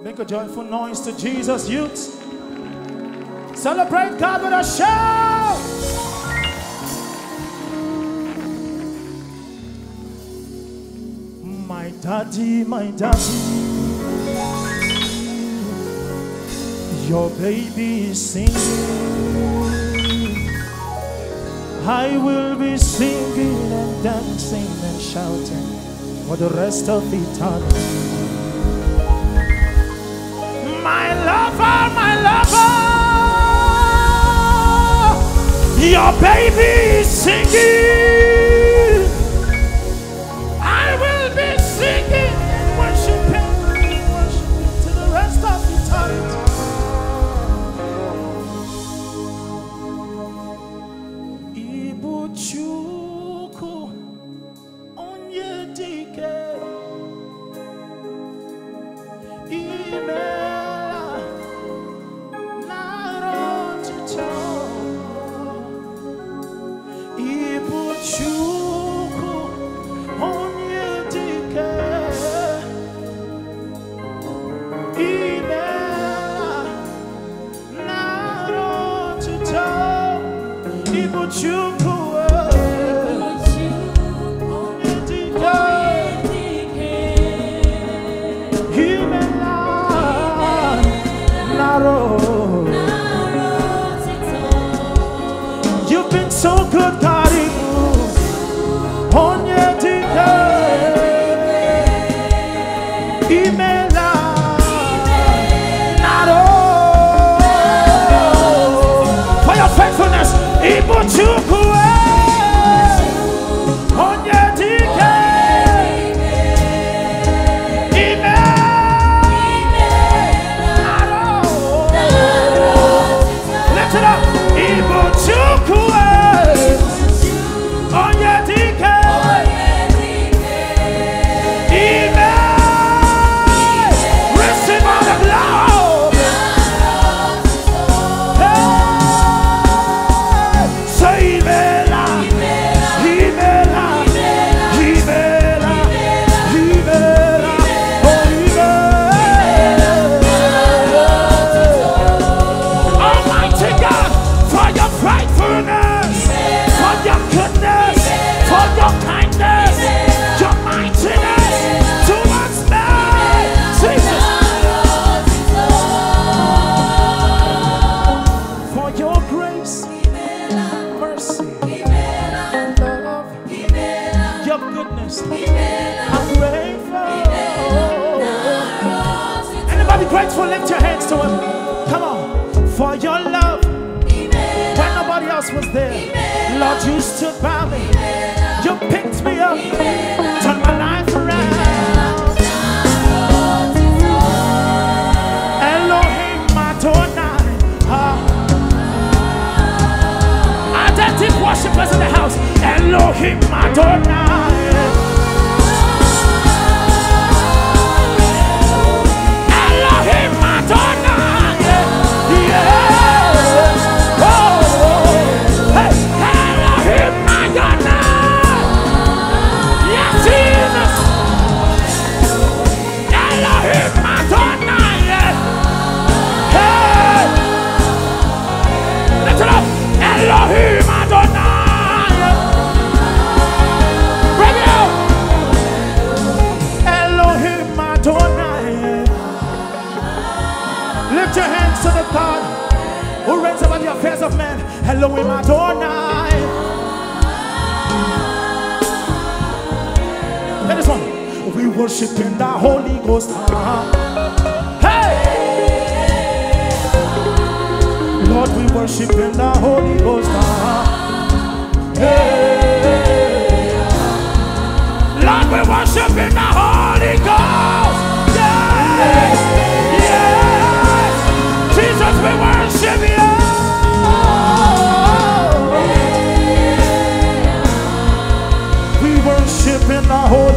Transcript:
Make a joyful noise to Jesus, youth. Celebrate God with a shout. My daddy, your baby is singing. I will be singing and dancing and shouting for the rest of eternity. My lover, your baby is singing. I will be singing and worshiping to the rest of eternity. Ibuchuku onyedike imela narotito Ibuchuku onyedike imela narotito Ibuchuku you've been so good, God. On your for your faithfulness, Ibuchuku on your lift it up, Ibuchuku on your receive all the glory. Say Imela, Imela, Imela, Imela, oh Imela. Almighty God, for your faithfulness, for your goodness, for your kindness, your mightiness towards me, Jesus. For your grace, mercy, love, your goodness, I'm grateful. Anybody grateful? Lift your hands to him. Come on. For your love, when nobody else was there, Lord, you stood by me. You picked me up, turned my life around. Elohim Adonai. Identity worshipers in the house. Elohim Adonai. Elohim Adonai. Yes. Oh. Hey. Elohim Adonai. Yes, Jesus. Elohim Adonai. Hey. Lift it up. Elohim Adonai. Bring it out. Elohim Adonai. Lift your hands to the God who reigns over the affairs of men. Elohim Adonai. Hear this one. We worship in the Holy Ghost. Hey! Lord, we worship in the Holy Ghost. Hey! Lord, we worship in the Holy Ghost. Yes! Yes! Jesus, we worship you. We worship in the Holy